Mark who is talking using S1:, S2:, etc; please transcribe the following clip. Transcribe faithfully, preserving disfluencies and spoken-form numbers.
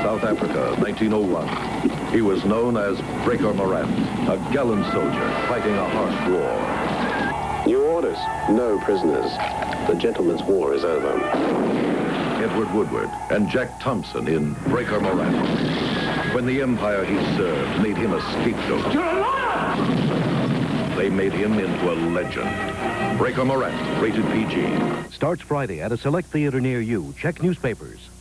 S1: South Africa, nineteen oh one. He was known as Breaker Morant, a gallant soldier fighting a harsh war.
S2: New orders. No prisoners. The gentleman's war is over.
S1: Edward Woodward and Jack Thompson in Breaker Morant. When the empire he served made him a scapegoat,
S3: You're a liar!
S1: they made him into a legend. Breaker Morant, rated P G.
S4: Starts Friday at a select theater near you. Check newspapers.